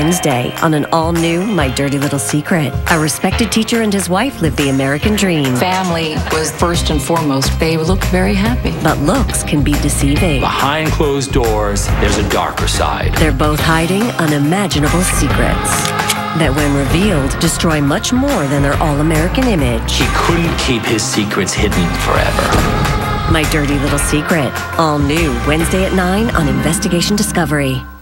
Wednesday on an all-new My Dirty Little Secret. A respected teacher and his wife live the American dream. Family was first and foremost. They look very happy. But looks can be deceiving. Behind closed doors, there's a darker side. They're both hiding unimaginable secrets that, when revealed, destroy much more than their all-American image. He couldn't keep his secrets hidden forever. My Dirty Little Secret. All new Wednesday at 9 on Investigation Discovery.